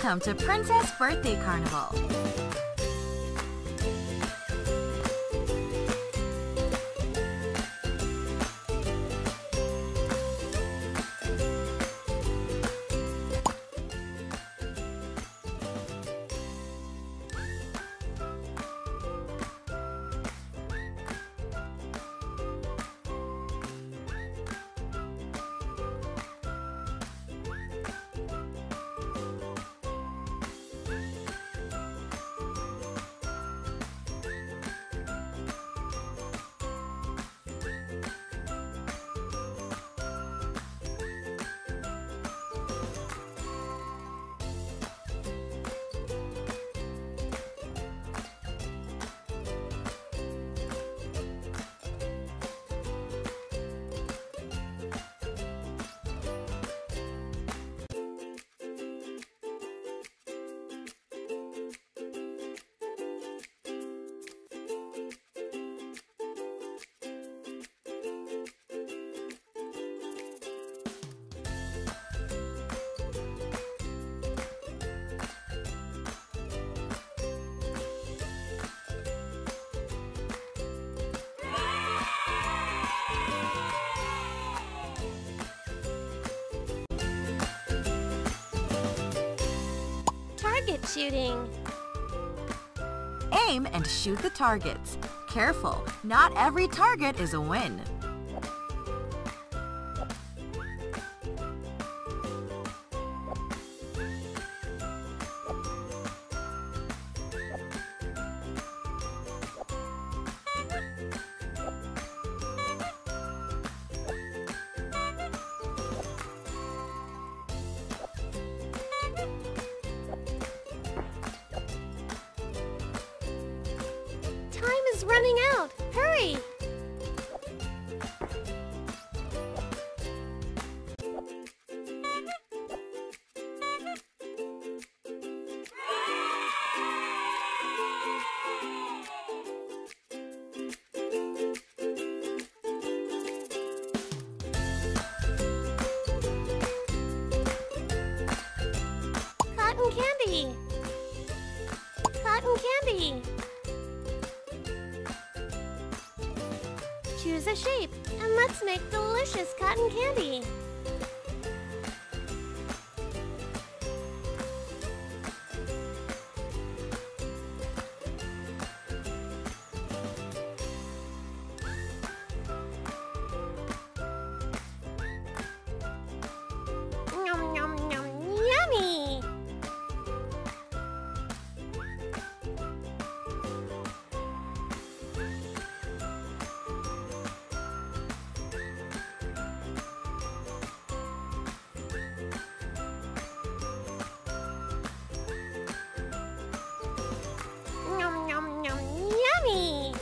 Welcome to Princess Birthday Carnival. Target shooting. Aim and shoot the targets. Careful, not every target is a win. Time is running out. Hurry! Cotton candy. Cotton candy. Choose a shape, and let's make delicious cotton candy. Yum, yum, yum, yummy! Yum, yum, yum, yummy!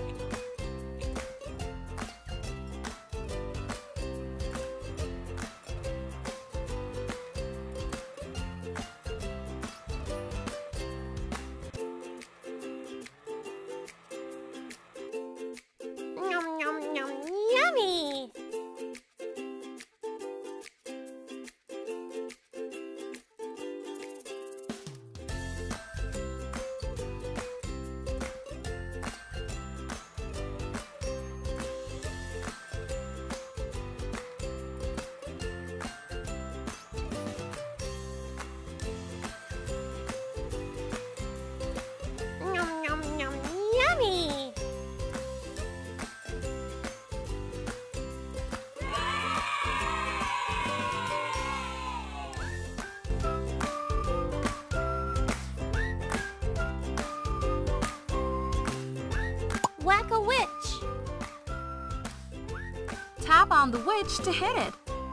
Yum, yum, yum, yummy! Yum, yum, yum, yummy! Whack a witch. Tap on the witch to hit it.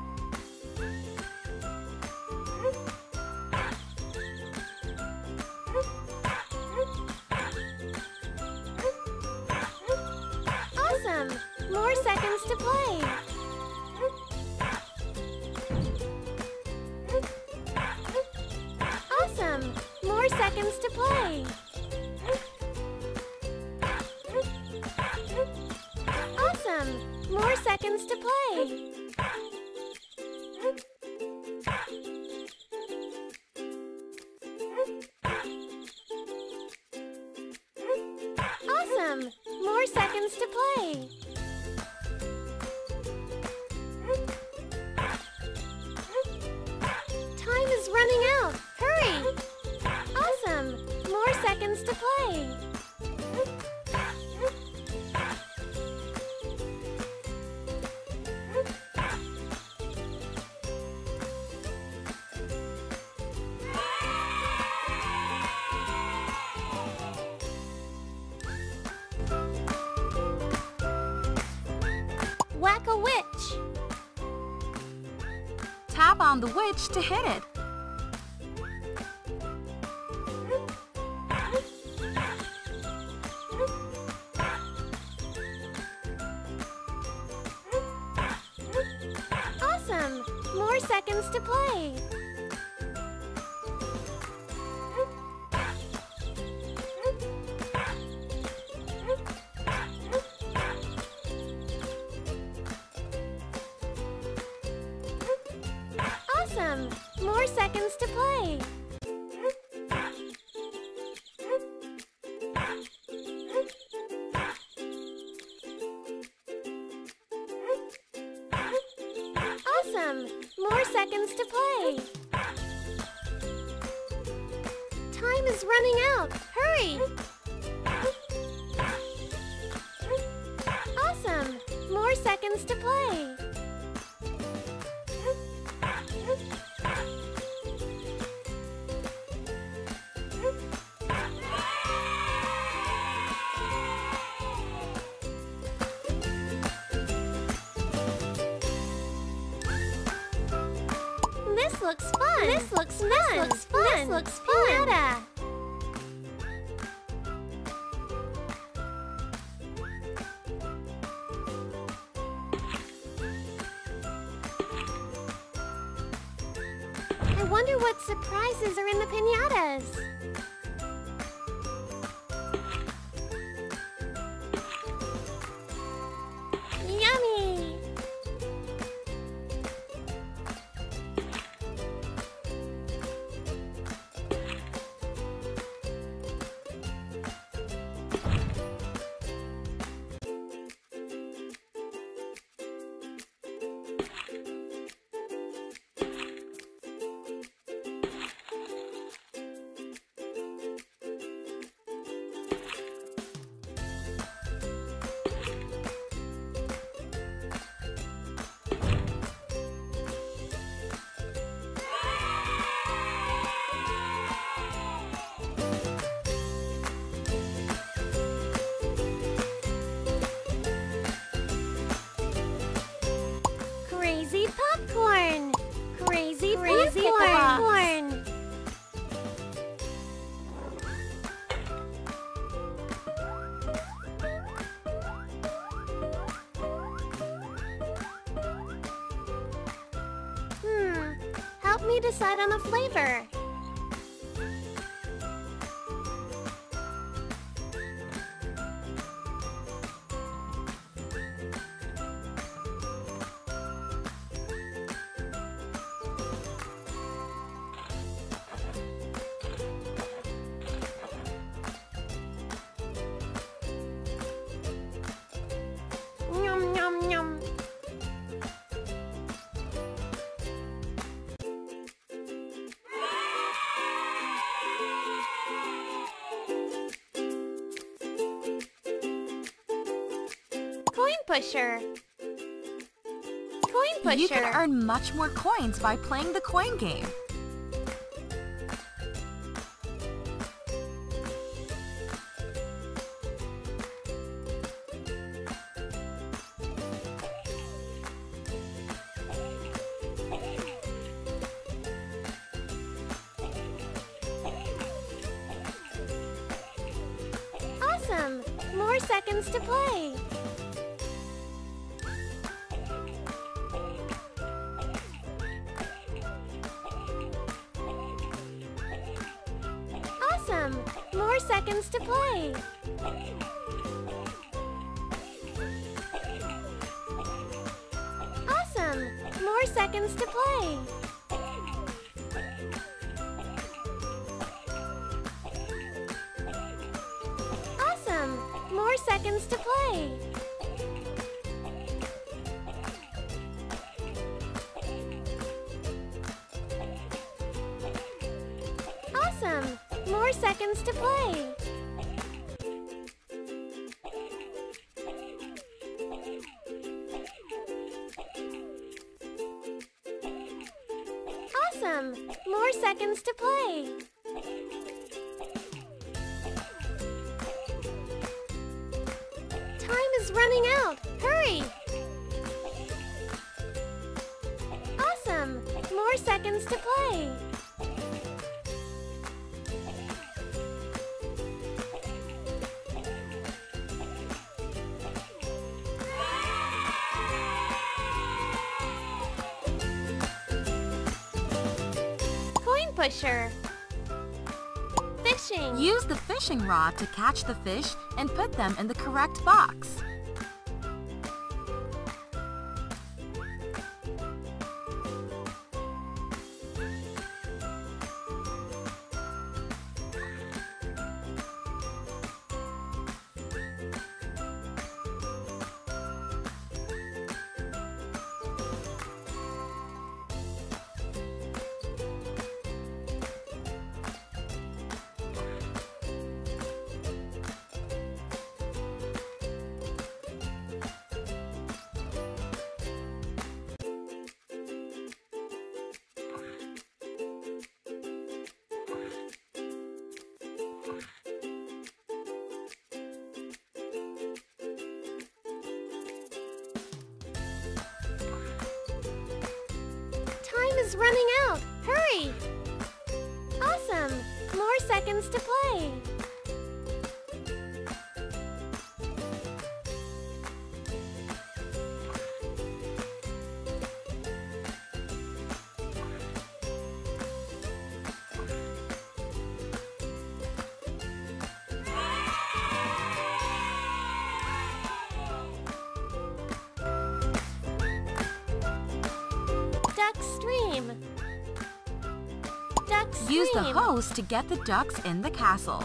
Awesome! More seconds to play. Awesome! More seconds to play. Awesome! More seconds to play. more seconds to play. Time is running out. Hurry! Awesome! More seconds to play. Whack a witch. Tap on the witch to hit it. Awesome! More seconds to play. Awesome! More seconds to play. Awesome! More seconds to play. Time is running out. Hurry! Awesome! More seconds to play. This looks fun. This looks fun. This looks fun. This looks fun. Piñata. I wonder what surprises are in the piñatas. Yummy! Crazy popcorn! Crazy popcorn! Help me decide on a flavor. Yum, yum, yum. Coin pusher. Coin pusher. You can earn much more coins by playing the coin game. Awesome! More seconds to play. Awesome! More seconds to play. Awesome! More seconds to play. Awesome! More seconds seconds to play. Awesome! More seconds to play. Awesome! More seconds to play. Time is running out. Hurry! Awesome! More seconds to play. Coin pusher. Fishing. Use the fishing rod to catch the fish and put them in the correct box. Time is running out. Hurry! Awesome! More seconds to play. Duck stream. Duck stream. Use the hose to get the ducks in the castle.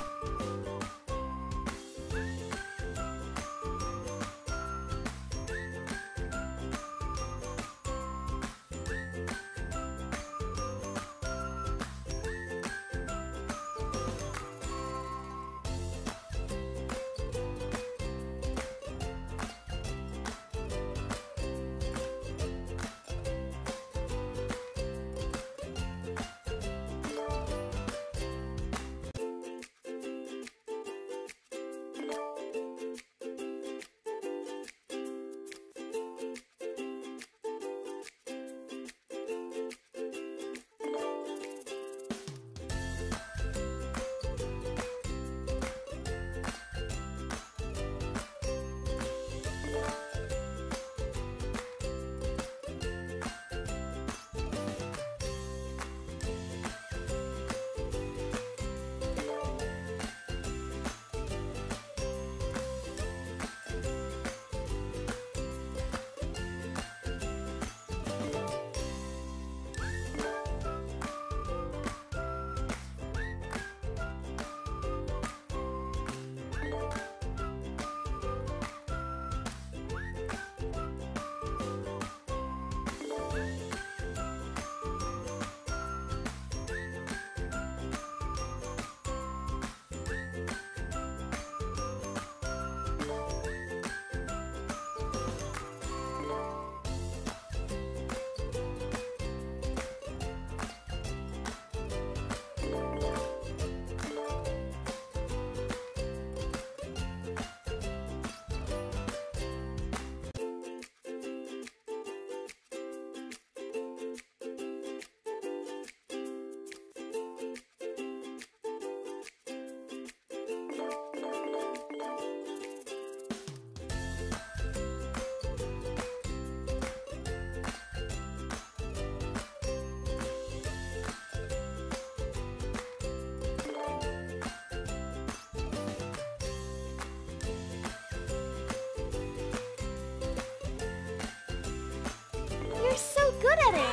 You're so good at it!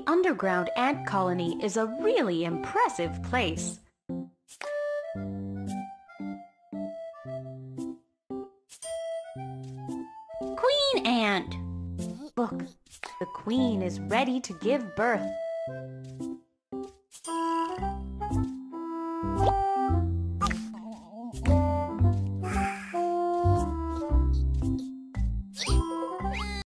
underground ant colony is a really impressive place. Queen ant! Look, the queen is ready to give birth.